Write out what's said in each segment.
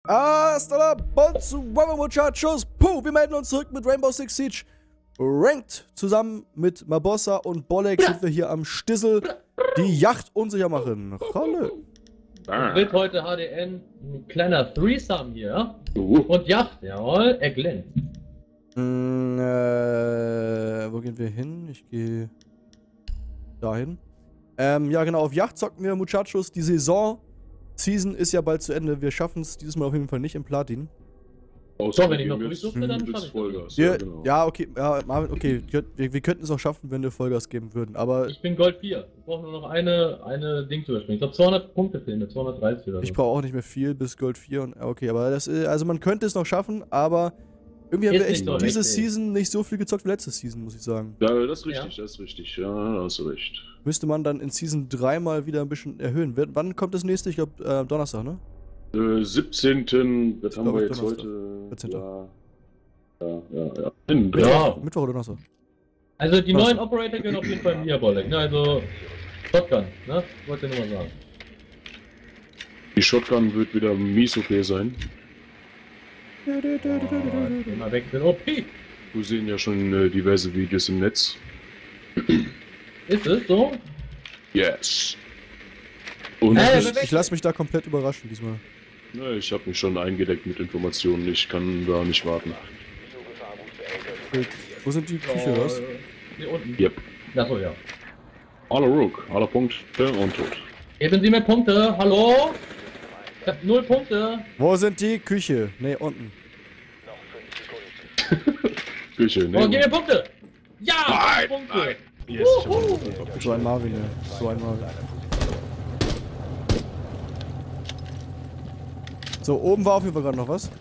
Hasta la bonsoir, muchachos. Puh, wir melden uns zurück mit Rainbow Six Siege Ranked. Zusammen mit Mabossa und Bolek sind wir hier am Stissel die Yacht unsicher machen. Hallo. Wird heute HDN ein kleiner Threesome hier. Und Yacht, jawohl, er glänzt. Wo gehen wir hin? Ich gehe dahin. Ja genau, auf Yacht zocken wir, Muchachos. Die Season ist ja bald zu Ende. Wir schaffen es dieses Mal auf jeden Fall nicht im Platin. So, wenn ich noch durchsuchte, dann schaffe ich Vollgas. Genau. Ja, okay, ja, Marvin, okay. Wir könnten es auch schaffen, wenn wir Vollgas geben würden, aber... Ich bin Gold 4. Ich brauche nur noch eine Ding zu überspringen. Ich glaube 200 Punkte fehlen, 230 oder so. Ich brauche auch nicht mehr viel bis Gold 4 und... Okay, aber das ist... Also man könnte es noch schaffen, aber... Irgendwie haben wir echt diese Season nicht so viel gezockt wie letzte Season, muss ich sagen. Ja, das ist richtig, das ist richtig. Ja, da hast du recht. Müsste man dann in Season 3 mal wieder ein bisschen erhöhen. Wann kommt das nächste? Ich glaube Donnerstag, ne? 17. Was haben wir jetzt Donnerstag. heute? 14. Ja. Mittwoch oder Donnerstag? Also die neuen Operator können auf jeden Fall mir, Bolek, ne? Also Shotgun, ne? Wollte ich nur mal sagen. Die Shotgun wird wieder mies okay sein. Mal weg mit OP. Wir sehen ja schon diverse Videos im Netz. Ist es so? Yes. Und ich lasse mich da komplett überraschen diesmal. Ne, ich habe mich schon eingedeckt mit Informationen. Ich kann da nicht warten. Wo sind die Küche, was? Hier unten. Yep. Achso, ja. Alle Rook, alle Punkte und tot. Geben Sie mir Punkte, hallo? Ich hab 0 Punkte. Wo sind die Küche? Ne, unten. Küche, ne? Oh, gib mir Punkte! Ja! Nein, Punkte! nein. Yes, ich hab einen Punkt aufgeschrieben. So ein Marvin, ja. So ein Marvin. So, oben war auf jeden Fall gerade noch was.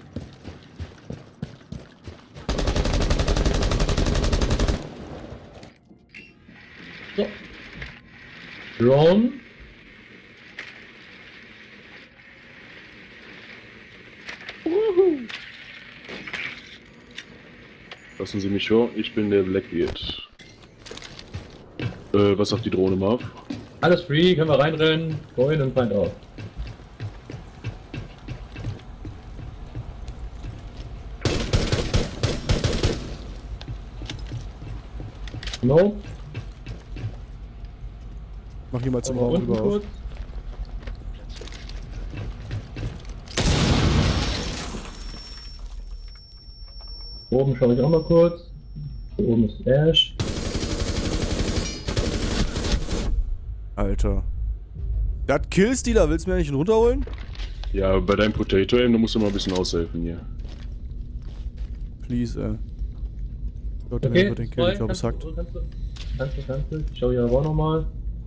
So. Drone. Lassen Sie mich hören, ich bin der Blackbeard. Was sagt die Drohne, Marv? Alles free, können wir reinrennen, vorhin und Feind auf. No. Mach hier mal zum Raum rüber auf. Oben schaue ich auch mal kurz. Hier oben ist Ash. Alter. Das Killstealer, willst du mir nicht runterholen? Ja, bei deinem Potato Aim, da musst du mal ein bisschen aushelfen hier. Please, Gott, Okay, den Kill, ich glaube es hackt. Kannst du. Ich schau hier aber auch nochmal.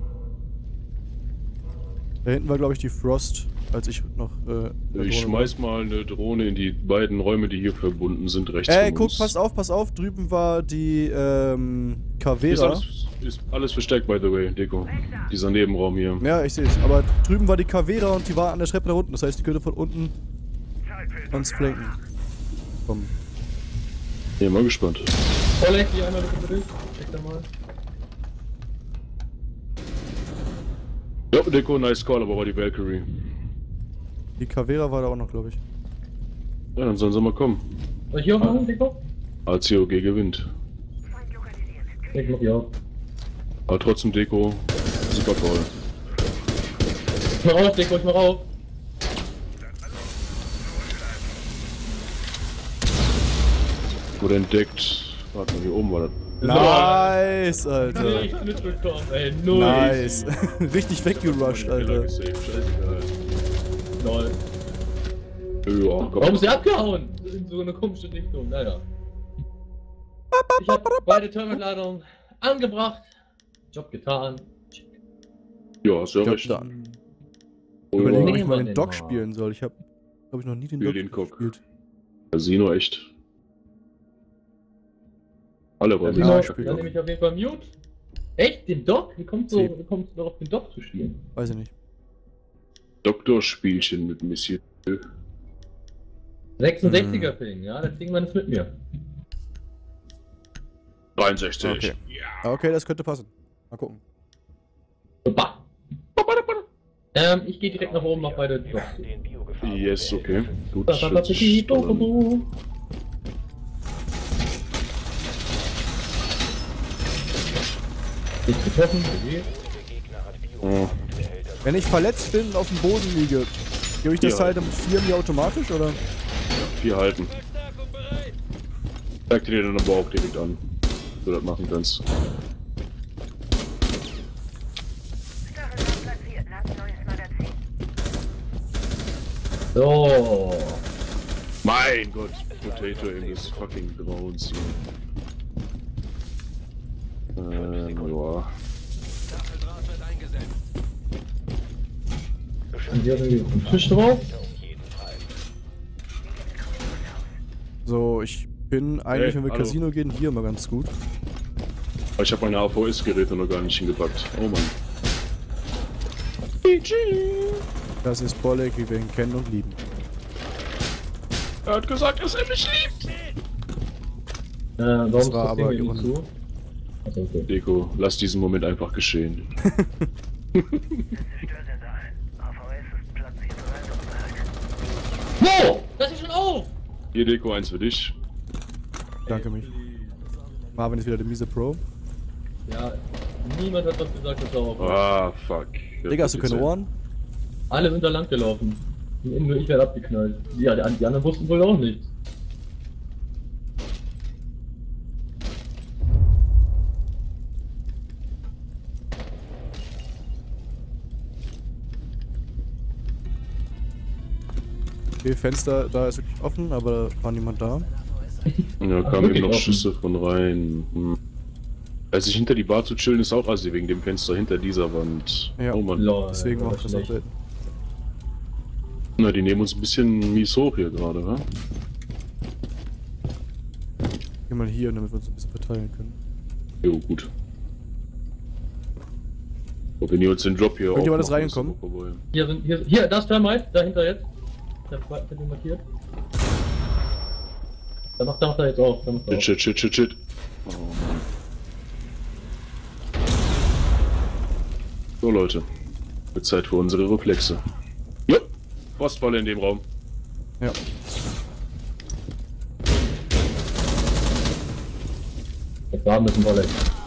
Da hinten war glaube ich die Frost, als ich noch ich schmeiß mal eine Drohne in die beiden Räume, die hier verbunden sind, rechts von guck, uns. pass auf, drüben war die Cavera. Ist alles versteckt, by the way, Deko. Dieser Nebenraum hier. Ja, ich sehe es. Aber drüben war die Cavera und die war an der Treppe da unten. Das heißt, die könnte von unten uns flanken. Komm. Ja, mal gespannt. Bolek, hier einmal bitte. Check da mal. Ja, Deko, nice call, aber war die Valkyrie. Die Cavera war da auch noch, glaube ich. Ja, dann sollen sie mal kommen. Soll ich hier aufmachen, Deko? ACOG gewinnt. Ich mach hier auf. Aber trotzdem Deko, super toll. Ich mach auf, Deko, ich mach auf. Wurde entdeckt. Warte mal, hier oben war das. Nice, Alter. Nicht mitbekommen, ey, null. Nice. Richtig weggerusht, Alter. Scheißegal. Lol. Ja, komm. Warum ist der abgehauen? In so eine komische Richtung, naja. Ich hab beide Terminladungen angebracht. Job getan. Ja, hast du ja Job recht. done. Oh, Überlegen, ob Nee, ich mal Mann, den Doc immer. spielen soll. Ich habe, glaube ich, noch nie den Spiel Doc den Cock. gespielt. Casino, echt. Alle wollen Ja, Ja, ich spiel dann auch. nehme ich auf jeden Fall Mute. Echt? Den Doc? Wie kommst du Sie. darauf, den Doc zu spielen? Weiß ich nicht. Doktorspielchen mit Monsieur. 66er Ping, ja, da kriegen wir das mit mir. 63. Okay. Okay, das könnte passen. Mal gucken. Bah. Ich gehe direkt nach oben, mach beide Docs. Yes, okay. Gut. Geht's getroffen? Okay. Oh. Wenn ich verletzt bin und auf dem Boden liege, gebe ich das Ja. halt im 4 mir automatisch, oder? 4 halten. Zeig dir dann aber auch direkt an, wie du das machen kannst. So. Mein Gott, Potato in des fucking Grauens. Ja. Und hier irgendwie auf dem Tisch drauf. So, ich bin eigentlich, Hey, wenn wir hallo. Casino gehen, hier immer ganz gut. Aber ich habe meine AVS-Geräte noch gar nicht hingepackt. Oh Mann. Das ist Bolek, wie wir ihn kennen und lieben. Er hat gesagt, dass er mich liebt. Warum Das ist war das Ding aber hier nicht ironisch. zu? Achso, okay. Deko, lass diesen Moment einfach geschehen. Wo? Das ist schon auf! Hier, Deko, eins für dich. Danke mich. Marvin ist wieder der miese Pro. Ja, niemand hat was gesagt, dass er auf war. Ah, fuck. Digga, hast du keine Ohren? Alle sind da lang gelaufen. Nur ich werde abgeknallt. Ja, die anderen wussten wohl auch nichts. Okay, Fenster, da ist wirklich offen, aber da war niemand da. Ja, Ach, kamen wirklich eben noch offen? Schüsse von rein. Hm. Also sich hinter die Bar zu chillen ist auch assi wegen dem Fenster hinter dieser Wand. Ja. Oh Mann. Lol, Deswegen mache ich das auch schlecht. selten. Na, die nehmen uns ein bisschen mies hoch hier gerade, wa? Geh mal hier, damit wir uns ein bisschen verteilen können. Jo, gut. So, wenn ihr uns den Drop hier Irgendjemand ist aufmachen, reingekommen? ist vorbei. Hier, das Termite, dahinter jetzt. Der zweite hat ihn markiert. Da macht er jetzt auf. Da macht er auf. Shit. Oh Mann. So Leute, wird Zeit für unsere Reflexe. Ja, Frostfalle in dem Raum. Ja. Jetzt war mit dem Wolle.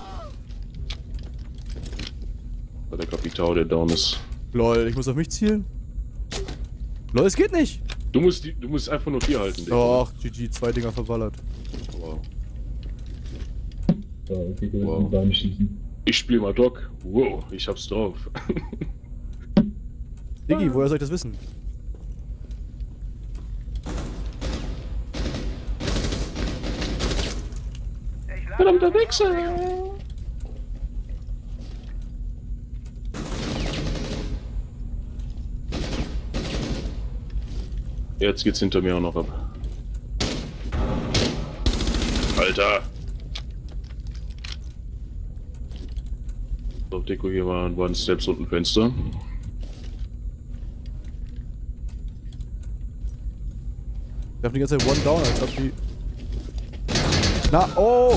Bei der Kapitao, der down ist. Lol, ich muss auf mich zielen? Lol, es geht nicht! Du musst einfach nur 4 halten, Digga. Doch, GG, 2 Dinger verballert. Wow. So, okay, wir Wow. müssen Beine schießen. Ich spiel mal Doc. Wow, ich hab's drauf. Diggi, woher soll ich das wissen? Verdammter Wichser! Jetzt geht's hinter mir auch noch ab. Alter! So, Deko, hier waren Steps und ein Fenster. Ich hab die ganze Zeit One Down, als ob die... Na, oh!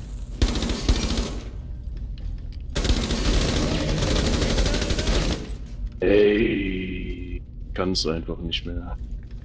Ey, kann's einfach nicht mehr.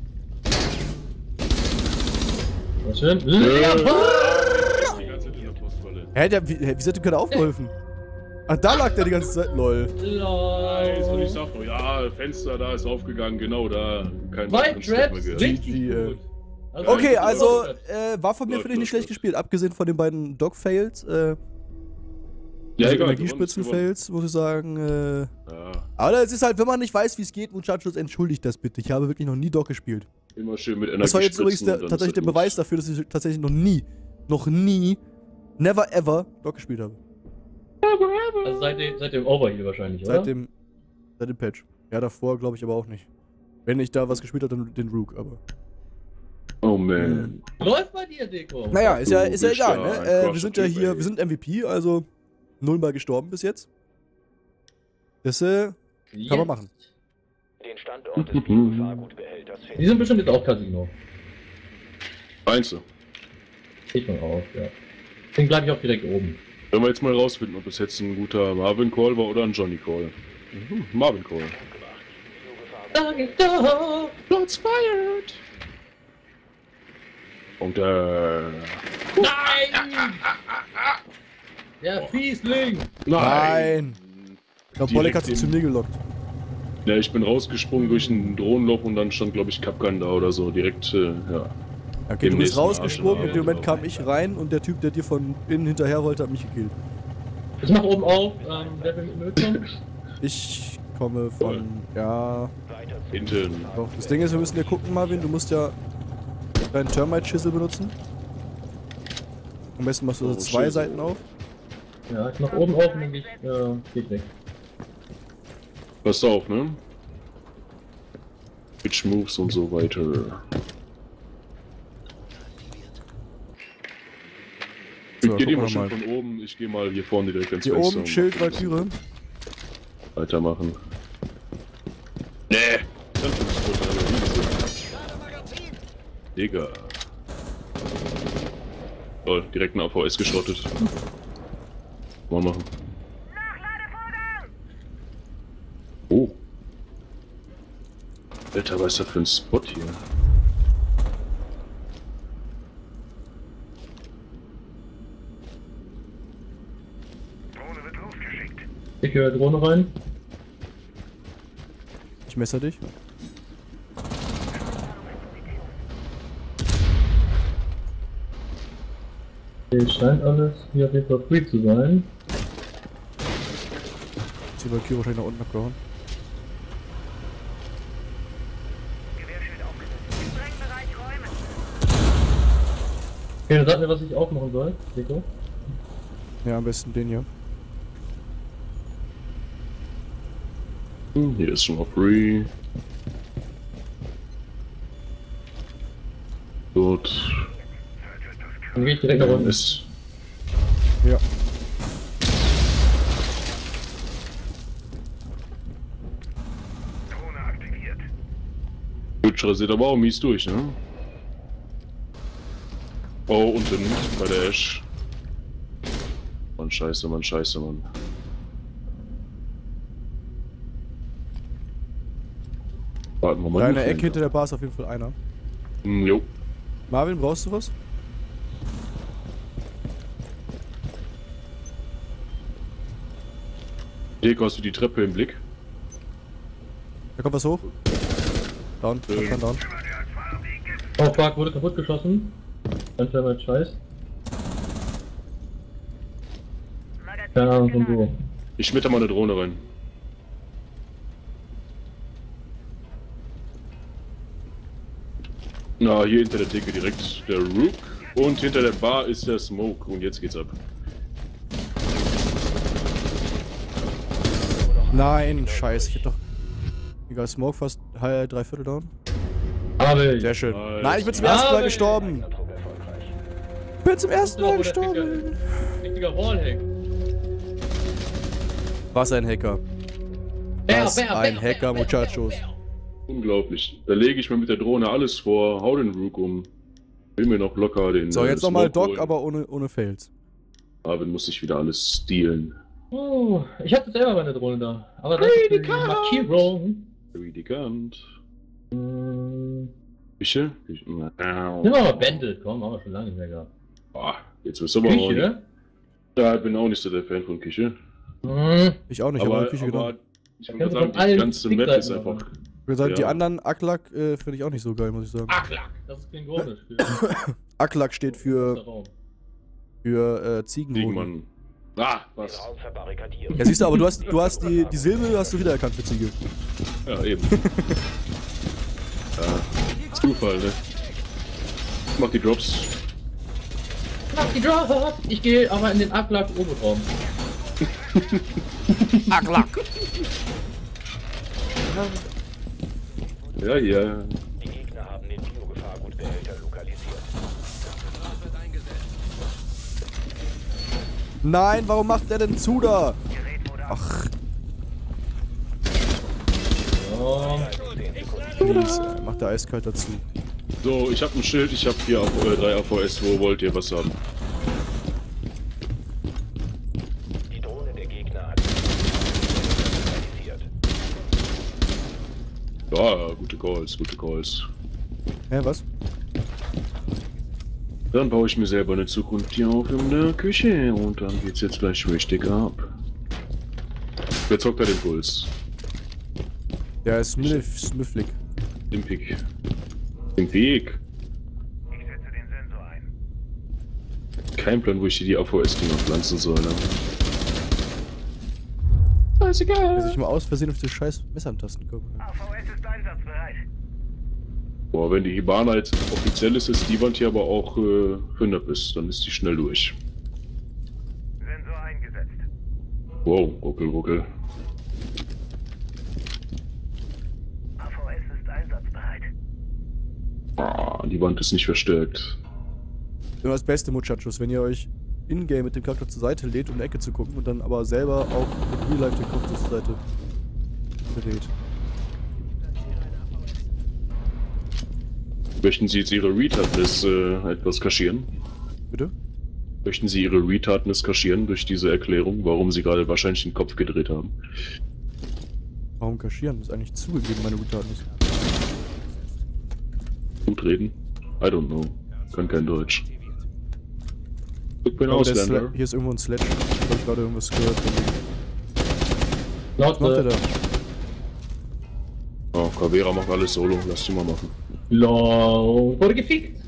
Was schön? Die ganze Zeit in der Postfalle. Wie seid ihr gerade aufgeholfen? Ach, da lag der die ganze Zeit, lol. Nice, und ich Lol. sag nur, ja, Fenster da ist aufgegangen, genau da. Kein Zwei weiteren Step Traps, mehr gehört. richtig Die, gut. Okay, richtig also, gut. war von mir, finde ich, nicht schlecht gespielt. Abgesehen von den beiden Dog-Fails, Ja, also egal, Energiespritzen-Fails, muss ich sagen, Ja, aber es ist halt, wenn man nicht weiß, wie es geht, Muchachos, entschuldigt das bitte. Ich habe wirklich noch nie Dog gespielt. immer schön mit Das war jetzt übrigens Energiespritzen und dann tatsächlich ist der das Beweis dafür, dass ich tatsächlich noch nie, never ever Dog gespielt habe. Also seit dem Overheal wahrscheinlich, oder? Seit dem Patch. Ja, davor glaube ich aber auch nicht. Wenn ich da was gespielt habe, dann den Rook, aber. Oh man. Läuft bei dir, Deko. Naja, ist ja Du bist egal, ja ne? ein Wir Crusher sind ja Typ, hier, ey. wir sind MVP, also 0-mal gestorben bis jetzt. Das kann man machen. Den Standort des Biofahrgutbehälters Die sind bestimmt jetzt auch Casino. Meinst du? Geht mal auf, ja. Deswegen bleibe ich auch direkt oben. Wenn wir jetzt mal rausfinden, ob es jetzt ein guter Marvin Call war oder ein Johnny Call. Marvin Call. Da geht da. Shots fired! Und Nein! Der Fiesling! Nein! Ich glaube, Bolek hat sich Direkt zu mir gelockt. Ja, ich bin rausgesprungen durch ein Drohnenloch und dann stand, glaube ich, Kapkan da oder so. Direkt, ja. Okay, Im du bist nächsten rausgesprungen, Arsch, in dem Moment genau. kam ich rein und der Typ, der dir von innen hinterher wollte, hat mich gekillt. Ich mach oben auf, wer will mit mir mitkommen? Ich komme von, ja... Hinten. Doch, das Ding ist, wir müssen ja gucken, Marvin, du musst ja deinen Termite-Schissel benutzen. Am besten machst du so 2 Schissel. Seiten auf. Ja, ich mach oben auf und dann geht weg. Passt auf, ne? Pitch Moves und so weiter. So, Geht gucken immer wir schön mal. von oben, ich gehe mal hier vorne direkt ins Hier Fenster oben und Schild Valkyrie. weitermachen. Nee! Digga. Oh, direkt ein AVS geschrottet. Mal machen. Oh. Alter, was ist das für ein Spot hier? Ich höre Drohne rein. Ich messer dich. Hier scheint alles hier auf jeden Fall free zu sein. Ist die Valkyrie wahrscheinlich nach unten abgehauen. Okay, dann sag mir, was ich aufmachen soll, Nico. Ja, am besten den hier. Hier ist schon mal free. Gut. Dann gehe ich direkt nach unten. Ist. Ja. Gut, rasiert aber auch mies durch, ne? Oh, unten bei der Ash. Mann, scheiße, Mann, scheiße, Mann. Warten wir mal. Da in der Ecke hinter der Bar ist auf jeden Fall einer. Jo. Marvin, brauchst du was? Deko, hast du die Treppe im Blick? Da kommt was hoch. Down, down. Oh fuck, wurde kaputt geschossen. Ganz selber Scheiß. Keine Ahnung von wo. Ich schmitte mal eine Drohne rein. Na, hier hinter der Decke direkt der Rook. Und hinter der Bar ist der Smoke. Und jetzt geht's ab. Nein, scheiße, ich hab doch... Egal, Smoke fast 3/4 down. Aber ich. Sehr schön. Nice. Nein, ich bin zum ersten Mal Aber- gestorben. Ich bin zum ersten Mal gestorben. Richtiger Wallhack. Was ein Hacker. Was ein Hacker, Muchachos. Unglaublich. Da lege ich mir mit der Drohne alles vor, hau den Rook um. Will mir noch locker den. So, jetzt nochmal Smoke Doc, holen. aber ohne Fails. Marvin muss sich wieder alles stealen. Ich hatte selber meine Drohne da. Aber das ist die Markierung. Redicant. Nimm Küche? mal Bandit, komm, haben wir schon lange nicht mehr gehabt. Ah, jetzt wirst du aber auch nicht. Küche? Ja, ich bin auch nicht so der Fan von Küche. Ich auch nicht, aber Aber, Küche genommen. ich würde kannst du sagen, von allen die ganze Map Stickseiten ist einfach. machen. Ich würde sagen, die ja. anderen Aklak finde ich auch nicht so geil, muss ich sagen. Aklak, das ist klingonisch. Aklak steht für Raum. Ziegenboden. Ziegenmann. Ah, Den was? Raum verbarrikadieren. Ja, siehst du, aber du hast die Silbe hast du wiedererkannt für Ziege. Ja, eben. Ja, Zufall, ne? Ich mach die Drops. Mach die Drop! Ich gehe aber in den Aklak-Oberraum. Aklak! Ja, ja. Die Gegner haben den Biogefahrgutbehälter lokalisiert. Nein, warum macht der denn zu da? Ach, Oh, please, macht der eiskalt dazu. So, ich hab ein Schild, ich hab hier 3 AVS. Wo wollt ihr was haben? Die Drohne der Gegner hat lokalisiert. Ja, gute Calls, gute Calls. Hä, was? Dann baue ich mir selber eine Zukunft hier auf in der Küche und dann geht's jetzt gleich richtig ab. Wer zockt da den Puls? Der ist Smifflig. Impig. Im Weg. Ich setze den Sensor ein. Kein Plan, wo ich hier die AVS-Dinger pflanzen soll. Ne? Dass ich mal aus Versehen auf die scheiß Messerantasten komme. AVS ist einsatzbereit. Boah, wenn die Hibana jetzt offiziell ist, ist die Wand hier aber auch 100 ist, dann ist die schnell durch. Sensor eingesetzt. Wow, ruckel, ruckel. AVS ist einsatzbereit. Ah, die Wand ist nicht verstärkt. Immer das Beste, Muchachos, wenn ihr euch in-game mit dem Charakter zur Seite lädt, um in die Ecke zu gucken und dann aber selber auch in Real Life den Kopf zur Seite dreht. Möchten Sie jetzt Ihre Retardness etwas kaschieren? Bitte? Möchten Sie Ihre Retardness kaschieren durch diese Erklärung, warum Sie gerade wahrscheinlich den Kopf gedreht haben? Warum kaschieren? Das ist eigentlich zugegeben, meine Retardness. Gut reden? I don't know. Kann kein Deutsch. Ich bin Oh, Ausländer. hier ist irgendwo ein Sledge. Ich hab gerade irgendwas gehört. Laut, Was macht er da? Oh, Caveira macht alles solo. Lass die mal machen. Laut. Wurde gefickt.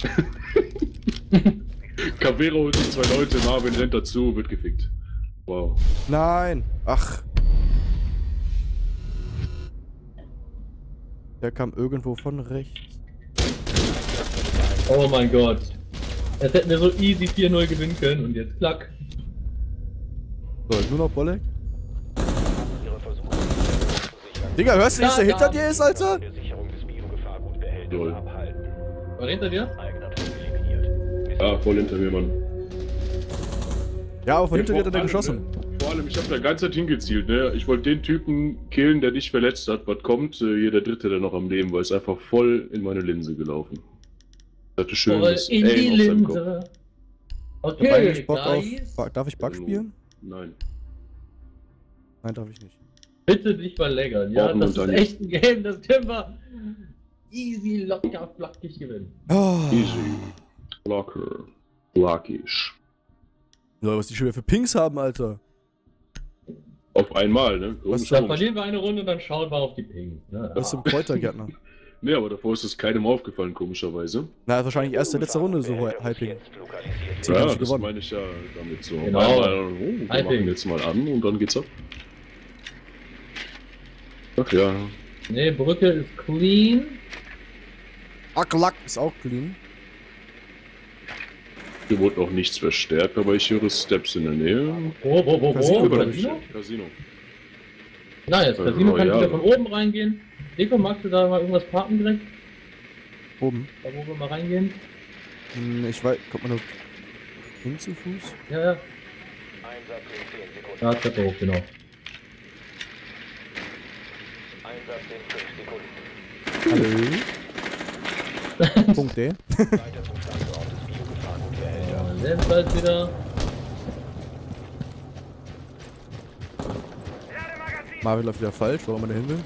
Caveira holt sich 2 Leute, Marvin rennt dazu, wird gefickt. Wow. Nein! Ach! Der kam irgendwo von rechts. Oh mein Gott. Jetzt hätten wir so easy 4-0 gewinnen können und jetzt klack. So, nur noch Bolek? Ihre Versuche, zu sichern. Digga, hörst du nicht, der hinter dir ist, Alter? Der Sicherung des Biogefahrgutbehälters Lol. abhalten. War hinter dir? Eigener Trupp eliminiert. Ah, voll hinter mir, Mann. Ja, aber von hinter dir hat er Vor allem, geschossen. ne? Vor allem, ich hab da ganz Zeit hingezielt, ne? Ich wollte den Typen killen, der dich verletzt hat. Was kommt? Hier der Dritte, der noch am Leben war, ist einfach voll in meine Linse gelaufen. Ich hatte schön Voll das in die Aim auf seinem Kopf. Linse. Ich hab Okay, eigentlich Bock guys. auf... Darf ich Bug spielen? Nein. Nein, darf ich nicht. Bitte dich verlängern. Ja, Brauchen das wir ist dann echt ein Game, das können wir easy, locker, flackig gewinnen. Oh. Easy. Locker. Luckish. Leute, was die schon wieder für Pings haben, Alter. Auf einmal, ne? Was- Dann verlieren wir eine Runde und dann schauen wir auf die Pings. Ne? Das ist zum Kräutergärtner. Nee, aber davor ist es keinem aufgefallen, komischerweise. Na, wahrscheinlich erst der letzte Runde so Hyping. Jetzt lokalisiert. Sie haben Ja, sie das gewonnen. meine ich ja damit so. Genau. Wir Hyping. machen jetzt mal an und dann geht's ab. Ach ja. Ne, Brücke ist clean. Aklack ist auch clean. Hier wurde noch nichts verstärkt, aber ich höre Steps in der Nähe. Wo? Casino, glaub Casino? Casino. Nice, Casino kann Royal. wieder von oben reingehen. Deko, magst du da mal irgendwas parken direkt? Oben. Da wo wir mal reingehen? Ich weiß, kommt man nur hin zu Fuß? Ja, ja. Einsatz in 10 Sekunden. Da ist der hoch, genau. Einsatz in 5 Sekunden. Hallo? Punkt D. Weiter zum Standort des Biogefahrgutbehälters. Selbst halt wieder. Marvin läuft wieder falsch, warum er da hin will.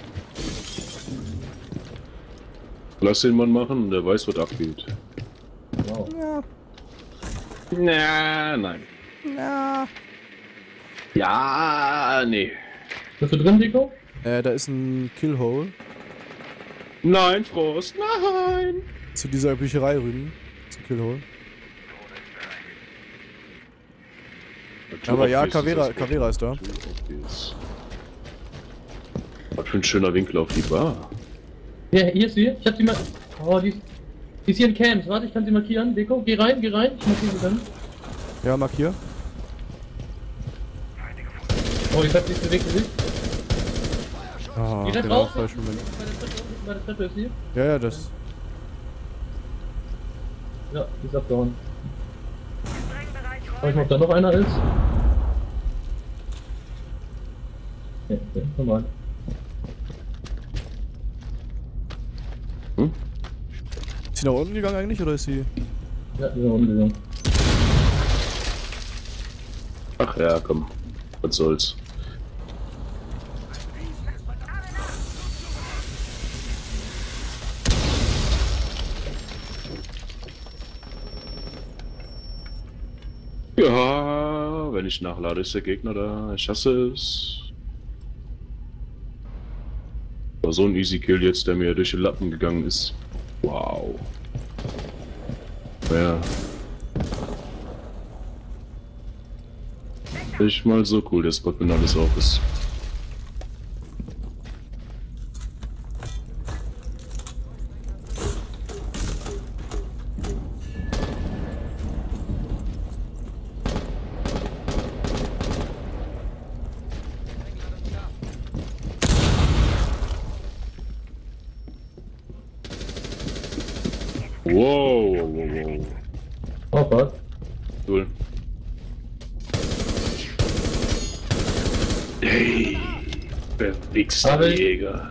Lass den Mann machen, der weiß, was abgeht. Wow. Ja, Na, nein. ja. Ja, nee. Bist du drin, Deko? Da ist ein Killhole. Nein, Frost, nein! Zu dieser Bücherei rüben. Zu Killhole. Aber ja, Caveira ist da. Was für ein schöner Winkel auf die Bar. Ja, hier ist sie. Ich hab sie mal. Oh, die ist hier in Camps. Warte, ich kann sie markieren. Deko, geh rein. Ich markiere sie dann. Ja, markier. Oh, die hat sich bewegt. Ah, Die rennt genau, raus. falsch Moment. Bei der Treppe ist sie. Ja, das. Ja, die ist abgehauen. Schau ich mal, ob da noch einer ist. Ja, okay, normal. Ist sie nach unten gegangen eigentlich oder ist sie. Ja, die ist nach unten gegangen. Ach ja, komm. Was soll's. Ja, wenn ich nachlade, ist der Gegner da. Ich hasse es. War so ein Easy Kill jetzt, der mir durch die Lappen gegangen ist. Wow. Ja. Nicht mal so cool, der Spot, wenn alles auf ist. Wow. Oh Gott. Cool. Hey, verwichster Jäger.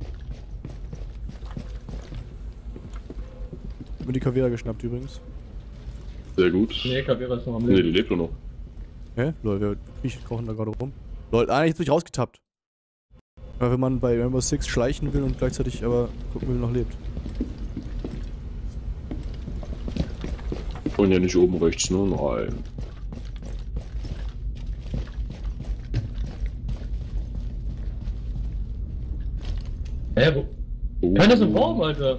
Ich hab mir die Kavera geschnappt übrigens. Sehr gut. Nee, Kavera ist noch am Nee, die Leben. lebt doch noch. Hä? Lol, wir kochen da gerade rum. Lol, jetzt bin ich rausgetappt. Aber wenn man bei Rainbow Six schleichen will und gleichzeitig aber gucken will, noch lebt. Und ja nicht oben rechts, nur nein. Hä, wo? Keiner ist im Raum, Alter.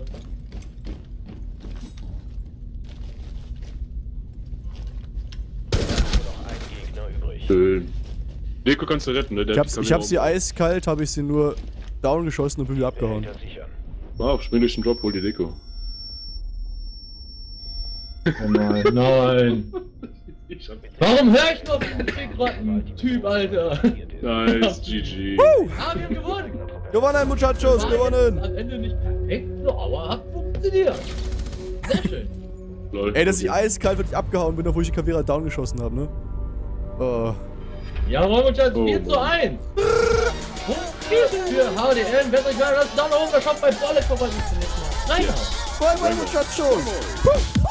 Noch ein Gegner übrig. Schön. Deko kannst du retten, ne? Der Ich hab sie eiskalt, habe ich sie nur down geschossen und bin wieder abgehauen. Behälter sichern. Spring durch den Drop, hol die Deko. Oh nein, nein. Warum höre ich noch diesen Fickratten-Typ, Alter? Nice, GG. Ah, wir haben gewonnen. Gewonnen, Muchachos, gewonnen! Am Ende nicht perfekt, aber hat funktioniert. Sehr schön. Lol. Ey, dass ich eiskalt wirklich abgehauen bin, obwohl ich die Kavera down geschossen habe, ne? Oh. Jawohl, Muchachos, Oh, 4:1. Für HDN, wenn euch gefallen hat, lasst einen Daumen nach oben, schaut bei Bolle vorbei. Bis zum nächsten Mal. Reinhauen. Bye, bye, Muchachos!